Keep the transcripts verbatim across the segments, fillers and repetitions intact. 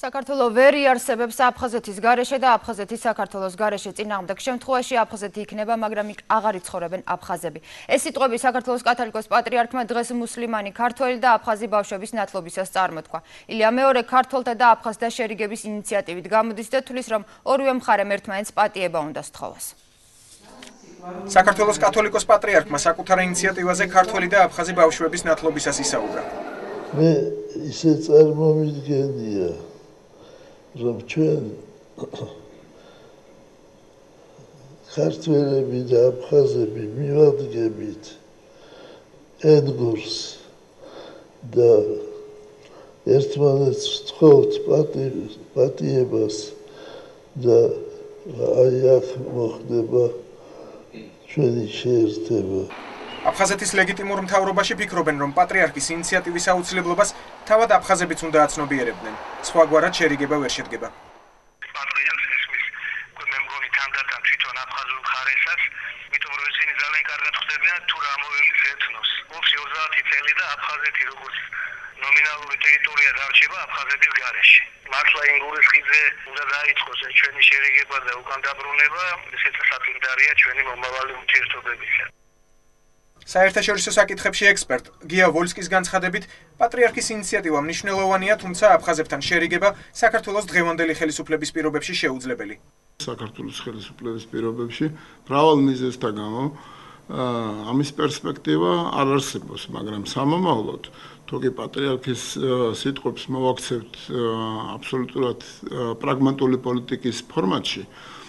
საქართველო ვერ იარსებებს აფხაზეთის გარეშე და აფხაზეთის საქართველოს გარეშე წინააღმდეგ შემთხვევაში აფხაზეთი იქნება, მაგრამ აღარ იცხოვრებენ აფხაზები. ეს სიტყვები საქართველოს კათალიკოს-პატრიარქმა დღეს მუსლიმანი ქართველი და აფხაზი ბავშვების ნათლობისას წარმოთქვა. ილია მეორე ქართველთა და აფხაზთა შერიგების ინიციატივით გამოდის და თulis, რომ ორივე მხარემ ერთმანეთს პატიება უნდა სთხოვას. საქართველოს კათოლიკოს-პატრიარქმა საკუთარ ინიციატივაზე ქართველი და აფხაზი ბავშვების ნათლობისას ისაუბრა. მე ისე წარმომიდგენია, რომ ჩვენ ქართველები და აფხაზები მივადგებით ენგურს და ერთმანეთს ვთხოვთ პატიებას და აი აქ მოხდება ჩვენი შეერთება. აფხაზეთის ლეგიტიმურ მთავრობაში ფიქრობენ, რომ პატრიარქის ინიციატივის აუცილებლობას თავად აფხაზებიც უნდა აცნობიერებდნენ. სხვაგვარად შერიგება ვერ შედგება. პატრიარქს ისმის მე მგონი თანდათან თვითონ აფხაზურ მხარესაც, იმიტომ რომ ისინი ძალიან კარგად ხვდებიან თუ რა მოველის ეთნოს. ოფში ოცდაათი წელი და აფხაზეთი როგორც ნომინალური ტერიტორია დარჩება აფხაზების გარეშე. მართლა ინგურის ხიდზე უნდა დაიწყოს ჩვენი შერიგება და უკან დაბრუნება, ესეც საწინდარია ჩვენი მომავალი ურთიერთობებისა. საერთაშორისო საკითხებში ექსპერტ გია ვოლსკის განცხადებით, პატრიარქის ინიციატივა მნიშვნელოვანია, თუმცა აფხაზებთან შერიგება საქართველოს დღევანდელი ხელისუფლების პირობებში შეუძლებელი. საქართველოს ხელისუფლების პირობებში მრავალ მიზეზთა გამო ამის პერსპექტივა არ არსებობს, მაგრამ სამომავლოდ თუკი პატრიარქის სიტყვებს მოვაქცევთ აბსოლუტურად პრაგმატული პოლიტიკის ფორმატში,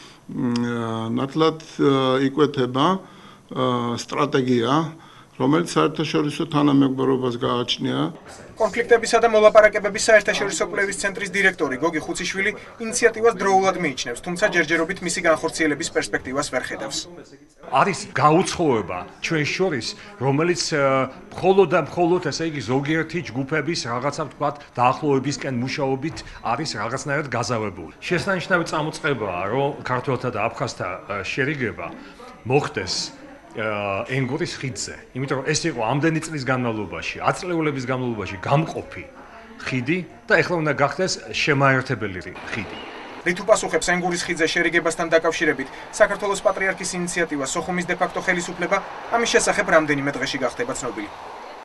ნათლად იკვეთება სტრატეგია, რომელიც საერთაშორისო თანამეგობრობას გააჩნია. კონფლიქტებისა და მოლაპარაკებების საერთაშორისო კვლევის ცენტრის დირექტორი გოგი ხუციშვილი ინიციატივას დროულად მიიჩნევს, თუმცა ჯერჯერობით მისი განხორციელების პერსპექტივას ვერ ხედავს. არის გაუცხოება ჩვენ შორის, რომელიც მხოლოდ და მხოლოდ ესე იგი ზოგიერთი ჯგუფების რაღაცა ვთქვათ დაახლოებისკენ მუშაობით არის რაღაცნაირად გაზავებული. შესანიშნავი წამოწყებაა, რომ ქართველთა და აფხაზთა შერიგება მოხდეს ენგურის ხიდზე, იმიტომ რომ ეს იყო ამდენი წლის განმავლობაში, ათწლეულების განმავლობაში გამყოფი ხიდი და ეხლა უნდა გახდეს შემაერთებელი ხიდი. რით უპასუხებს ენგურის ხიდზე შერიგებასთან დაკავშირებით საქართველოს პატრიარქის ინიციატივა სოხუმის დე-ფაქტო ხელისუფლება, ამის შესახებ რამდენიმე დღეში გახდება ცნობილი.